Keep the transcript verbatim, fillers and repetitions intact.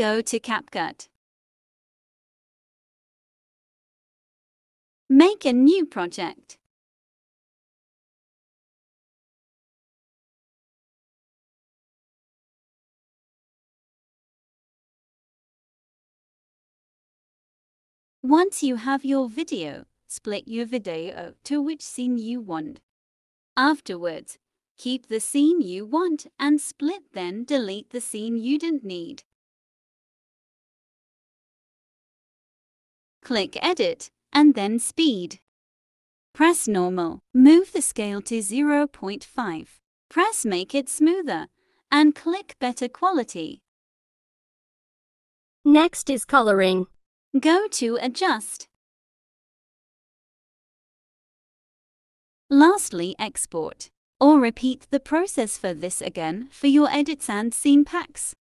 Go to CapCut. Make a new project. Once you have your video, split your video to which scene you want. Afterwards, keep the scene you want and split, then delete the scene you don't need. Click Edit and then Speed. Press Normal. Move the scale to zero point five. Press Make it smoother and click Better Quality. Next is coloring. Go to Adjust. Lastly, Export. Or repeat the process for this again for your edits and scene packs.